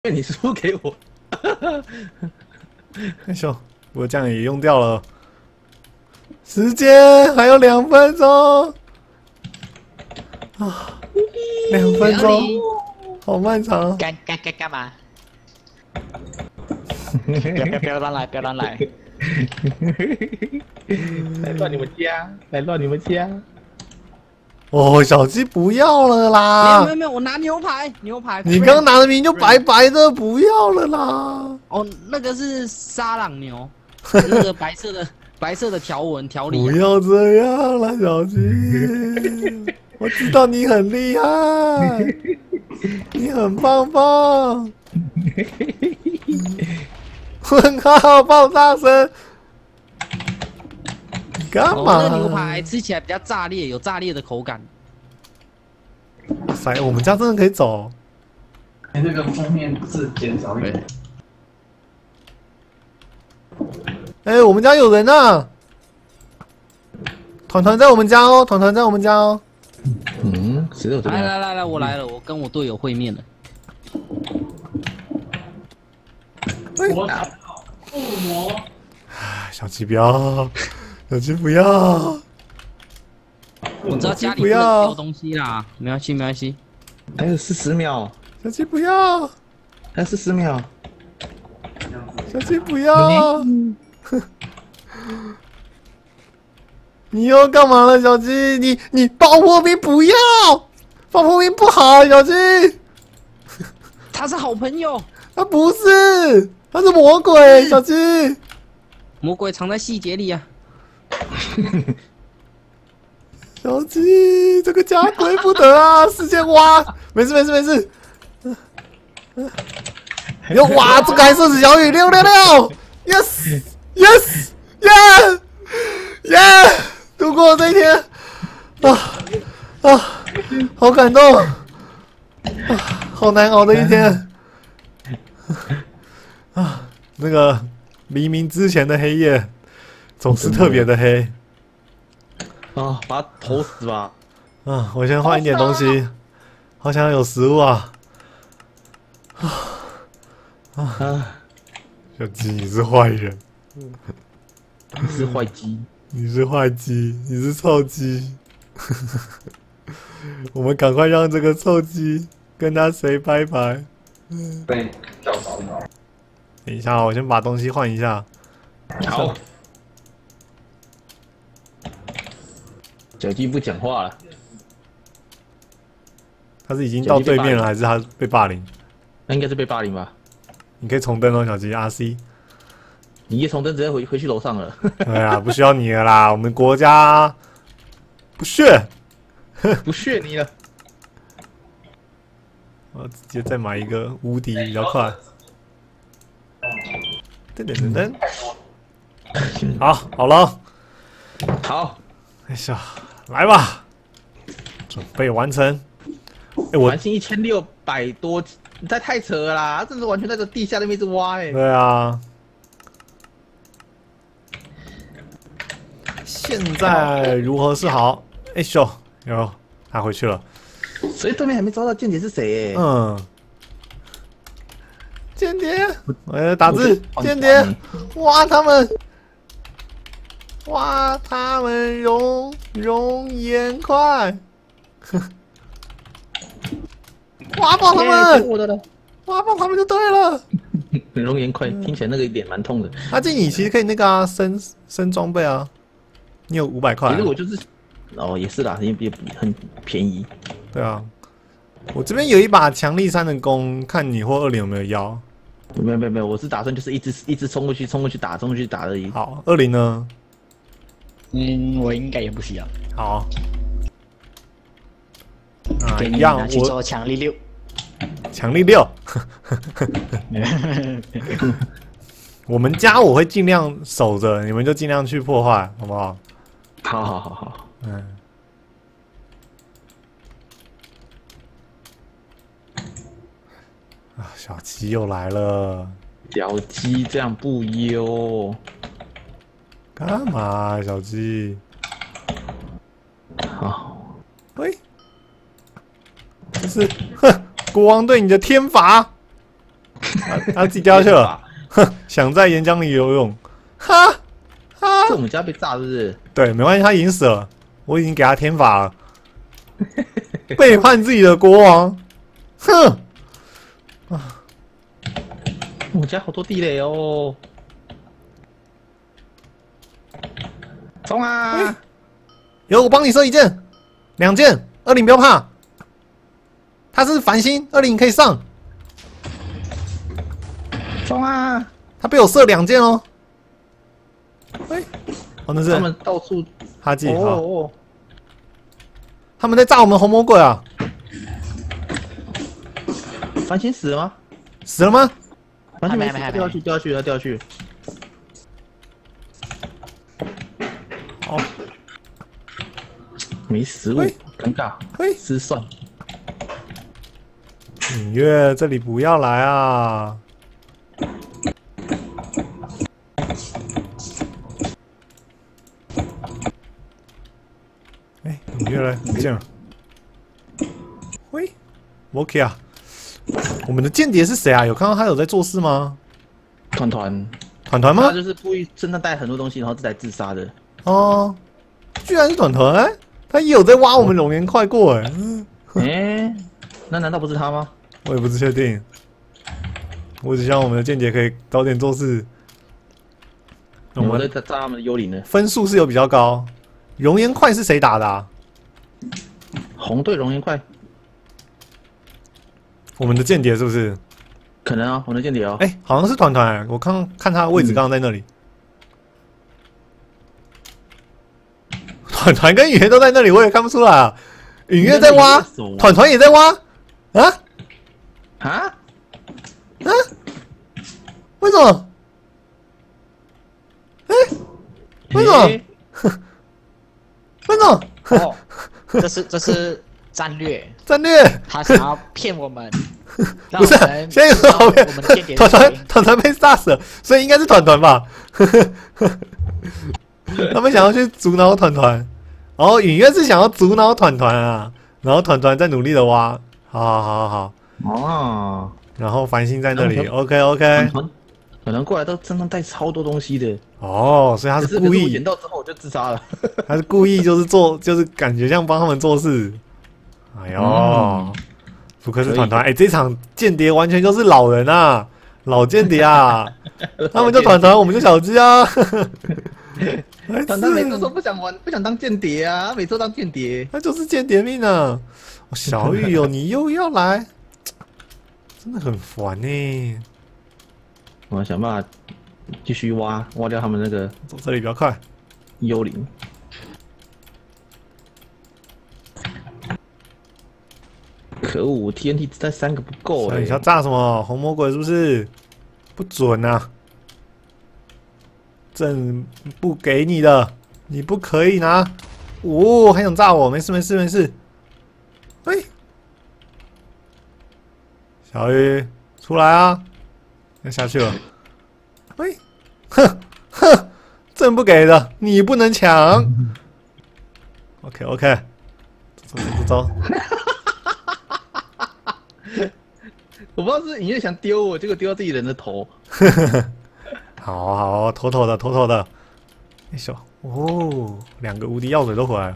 因为你输给我。 哎呦，我这样也用掉了。时间还有2分钟啊，2分钟，好漫长。 干嘛？不要乱来，不要乱来！ 来乱你们家，来乱你们家！ 哦，小鸡不要了啦！ 没有，我拿牛排。 你刚拿的明明就白白的，不要了啦！ 哦，那个是沙朗牛，那个白色的条纹条理。 不要这样啦，小鸡！我知道你很厉害，你很棒。问号爆炸声！你干嘛？ 那个牛排吃起来比较炸裂，有炸裂的口感。 哇塞，我们家真的可以走。 这个封面字减少一点。 哎，我们家有人啊！团团在我们家哦，团团在我们家哦。 嗯，谁有这个？ 来，我来了，我跟我队友会面了。 我打恶魔。 小鸡不要，小鸡不要。 我知道家里不能丢东西啦，没关系。 还有40秒， 小鸡不要， 还有40秒。 小鸡不要。你又干嘛了，小鸡？你爆破兵不要，爆破兵不好，小鸡。 他是好朋友。 他不是，他是魔鬼，小鸡。 魔鬼藏在细节里啊。 小鸡，这个家归不得啊！时间挖，没事。又挖，这个还射死小雨666 ，yes，度过这一天，好感动，好难熬的一天，那个黎明之前的黑夜，总是特别的黑。 啊，把他投死吧！ 我先换一点东西，好想要有食物啊！小鸡，你是坏人， 你是坏鸡， 你是坏鸡，你是臭鸡。我们赶快让这个臭鸡跟他 say 拜拜。 被叫早一点。 等一下，我先把东西换一下。 好。小鸡不讲话了， 他是已经到对面了，还是他被霸凌？ 那应该是被霸凌吧？ 你可以重登哦，小鸡 RC。 你一重登直接回去楼上了。 对啊，不需要你了啦，我们国家不屑， 不屑你了。 我直接再买一个无敌比较快。噔，好了， 好， 哎呀，来吧，准备完成。哎，我完成1600多，你太扯了啦！这是完全在这地下那边一直挖哎。 对啊，现在如何是好？哎咻，有他回去了。 所以对面还没找到间谍是谁间谍，打字，间谍，挖他们熔岩块，挖爆他们， 我的了， 挖爆他们就对了。 熔岩块听起来那个脸蛮痛的。 这你其实可以那个啊，升装备啊，你有500块。 其实我就是，也是啦，也很便宜。 对啊，我这边有一把强力3的弓，看你或20有没有要。 没有，我是打算就是一直冲过去打而已。 好，20呢？ 我应该也不需要。 好， 给你一样， 拿去做强力6。 强力6。我们家我会尽量守着，你们就尽量去破坏，好不好？ 好。 小鸡又来了。 小鸡这样不优。 干嘛，小鸡？ 好。 喂，这是国王对你的天罚。 他自己掉下去了。哼，想在岩浆里游泳，哈哈。 是我们家被炸是不是？ 对，没关系，他已经死了，我已经给他天罚了。背叛自己的国王，哼！ 我们家好多地雷哦。冲啊！ 有，我帮你射一箭、2箭，20不要怕。他是繁星，20可以上。 冲啊！ 他被我射2箭哦。哎，哦，那是他们到处哈基，好， 哦， 他们在炸我们红魔鬼啊！ 繁星死了吗？ 死了吗？ 繁星没死， 还没掉下去，掉下去，他掉下去。 哦， 没食物喂， 尴尬， 嘿， 失算。 隐月，这里不要来啊！哎，隐月来，不见了。喂 ，OK 啊，我们的间谍是谁啊？有看到他有在做事吗？ 团团， 团团吗他？就是故意身上带很多东西，然后来自杀的。 哦，居然是团团，他也有在挖我们龙岩块过哎。 哎，那难道不是他吗？ 我也不是确定，我只希望我们的间谍可以早点做事。我们我在炸他们的幽灵呢。 分数是有比较高。熔岩块是谁打的啊？ 红队熔岩块， 我们的间谍是不是？ 可能啊，我的间谍哦。 哎、好像是团团、我看他的位置刚刚在那里。团团跟雨月都在那里，我也看不出来啊。雨月在挖，团团也在挖。啊啊？ 啊？为什么？哎、为什么？ 诶为什么？ 哦，这是战略， 战略他想要骗我们，让不是我们现在有知道好我们的间谍团是谁。 团被杀死了，所以应该是团团吧？他们想要去阻挠团团，然后影院是想要阻挠团团啊，然后团团在努力的挖，好， 哦， 然后繁星在那里团 ，OK， 团团过来都身上带超多东西的， 哦，所以他可是故意是我捡，到之后我就自杀了。 他是故意就是感觉像帮他们做事，哎呦，不愧是团团，哎，这场间谍完全就是老人啊，老间谍啊，他们就团团，我们就小鸡啊。 团团每次说不想玩，不想当间谍啊，他每次都当间谍。 他就是间谍命啊！哦小玉哦，你又要来，真的很烦呢。 我要想办法继续挖掉他们那个走这里比较快。 幽灵。可恶 ，TNT 只带3个不够哎、 你要炸什么？红魔鬼是不是？不准啊！朕不给你的，你不可以拿。哦，还想炸我？没事。喂，小玉出来啊！要下去了。喂，哼，朕不给的，你不能抢。OK， 走。 我不知道是影月想丢我，结果丢到自己人的头。 好，妥妥的。哎呦，哦，2个无敌药水都回来了。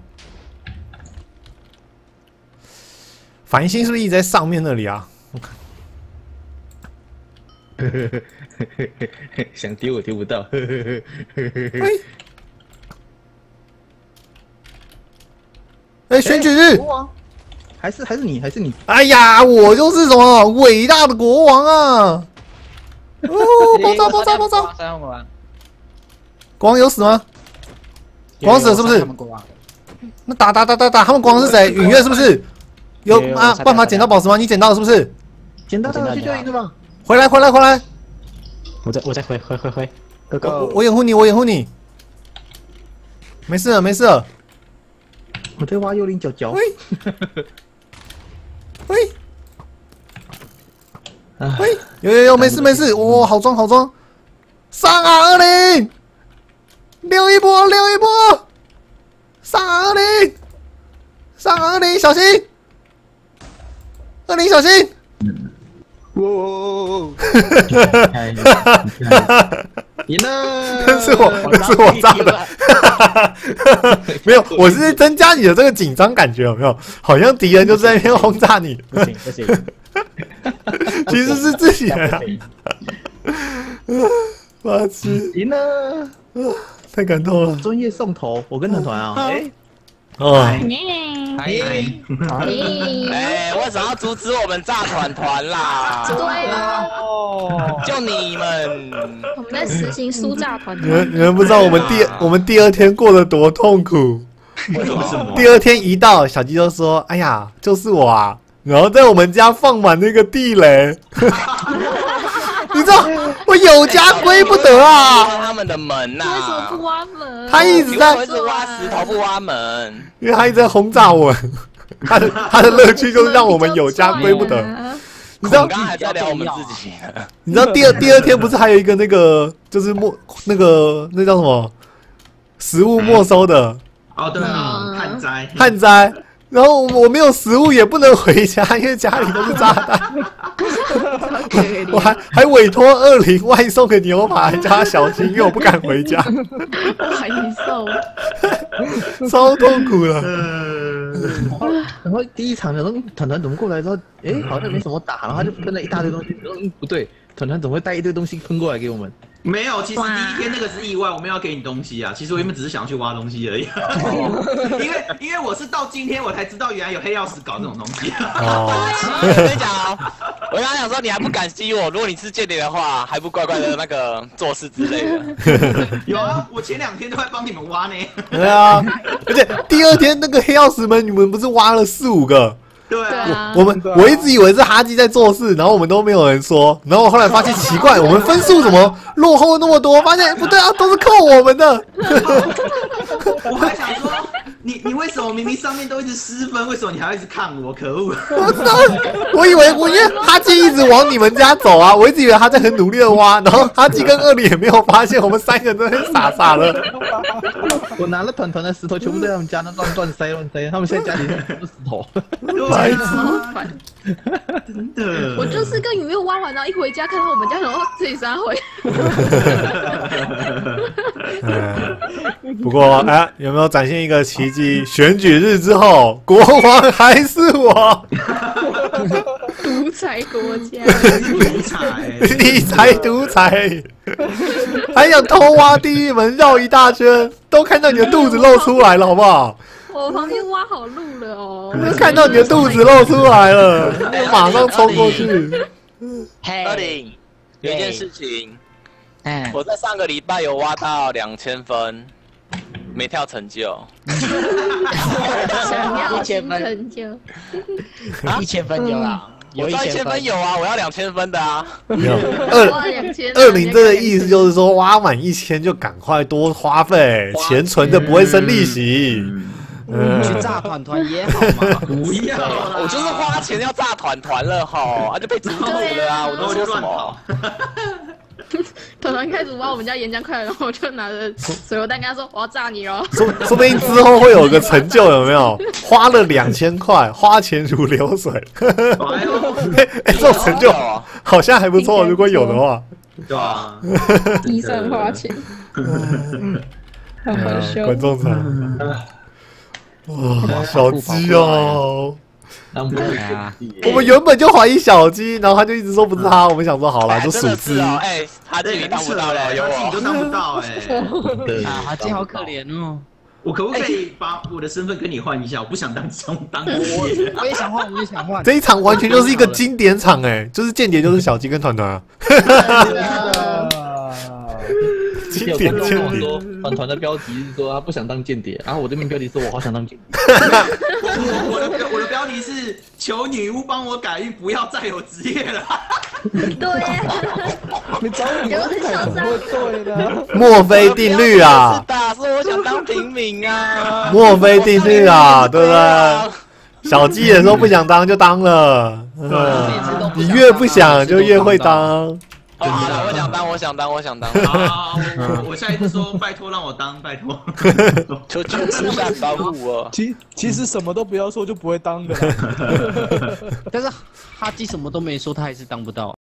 繁星是不是一直在上面那里啊？ 想丢我丢不到。 哎，选举！ 国王，还是你。 哎呀，我就是什么伟大的国王啊！哦，爆炸！国王有死吗？国王死了是不是？那打！他们国王是谁？允月是不是？有啊，办法捡到宝石吗？你捡到了是不是？ 捡到了，去就赢了吗？ 回来！ 我再回，哥哥， 我掩护你。没事了。 我在挖幽灵角。 喂，有，没事，哇，好装，上啊20，溜一波，上啊20，小心，20小心， 哇！赢了！ 是我炸的，没有，我是增加你的这个紧张感觉，有没有？好像敌人就在那边轰炸你， 不行不行， 其实是自己人啊！我去， 赢了！ 太感动了！ 专业送头，我跟团团啊， 哦， 哎， 为什么要阻止我们炸团团啦？ 对啊， 就你们， 我们在实行酥炸团你们不知道我们第二天过得多痛苦。 为什么？ 第二天一到，小鸡就说：“哎呀，就是我啊！”然后在我们家放满那个地雷，你知道我有家归不得啊！ 他们的门呐， 为什么不挖门？ 他一直在， 一直挖石头不挖门， 因为他一直在轰炸我们。他的乐趣就是让我们有家归不得。你知道我刚刚还在聊我们自己， 你知道第二天不是还有一个那个就是那叫什么食物没收的哦，对啊， 旱灾，然后我没有食物也不能回家，因为家里都是炸弹。我还委托20外送个牛排加小鸡，因为我不敢回家， 外送， 超痛苦的。 然后第一场的时候，团团怎么过来之后，好像没什么打，然后他就喷了一大堆东西，不对，团团怎么会带一堆东西喷过来给我们？ 没有，其实第一天那个是意外，我没有要给你东西啊。其实我原本只是想要去挖东西而已。因为我是到今天我才知道原来有黑曜石搞这种东西。 我跟你讲哦，我刚刚想说你还不感激我，如果你是间谍的话，还不乖乖的那个做事之类的。 有啊，我前2天都在帮你们挖呢。 对啊，而且第二天那个黑曜石门，你们不是挖了4、5个？ 对啊， 我一直以为是哈基在做事，然后我们都没有人说，然后我后来发现奇怪，我们分数怎么落后那么多？发现不对啊，都是扣我们的。 我还想说，你为什么明明上面都一直失分，为什么你还要一直看我？可恶！ 我知道，我以为因为哈基一直往你们家走啊，我一直以为他在很努力的挖，然后哈基跟2里也没有发现，我们3个在那边傻傻的。 我拿了团团的石头，全部在他们家那乱塞，他们现在家里都是石头。 对超烦。 真的， 我就是跟你没有挖完，然后一回家看到我们家，然后自己杀回。 不过有没有展现一个奇迹？选举日之后，国王还是我， 独裁国家， 独裁， 理财独裁，还想偷挖地狱门绕一大圈，都看到你的肚子露出来了，好不好？ 我旁边挖好路了哦。 看到你的肚子露出来了，马上冲过去。 20有一件事情，我在上个礼拜有挖到2000分，没跳成就。 想要 1000分成就 ，1000分有啦，有 1000分有啊，我要2000分的啊。 没有 2000， 这个意思就是说，挖满1000就赶快多花费，钱存的不会生利息。 去炸团团也好嘛， 不要啦， 我就是花钱要炸团团了吼，就被阻止了啊！我都说什么？ 团团开始挖我们家岩浆块，然后我就拿着水榴弹跟他说：“我要炸你哦！” 说不定之后会有个成就，有没有？花了2000块，花钱如流水。这种成就好像还不错，如果有的话。 对啊， 地上花钱，好好笑。 观众场。哇，小鸡哦！我们原本就怀疑小鸡，然后他就一直说不是他，我们想说好了，就属鸡。 哈基你当不到了，有我都当不到哈基好可怜哦。 我可不可以把我的身份跟你换一下？我不想当我也想换，我也想换。 这一场完全就是一个经典场就是间谍就是小鸡跟团团啊。经典间谍。 团团的标题是说他不想当间谍，然后我这边标题是我好想当间谍。 我的标题是求女巫帮我改运，不要再有职业了。 对呀， 你找你就是嚣张。 对的。 墨菲定律啊！ 是我想当平民啊！ 墨菲定律啊，对不对？小鸡也说不想当就当了，你越不想就越会当。 好了，我想当。 好，我下一次说拜托让我当，拜托。 求慈善保护我。 其实什么都不要说就不会当的啦。 但是哈基什么都没说，他还是当不到。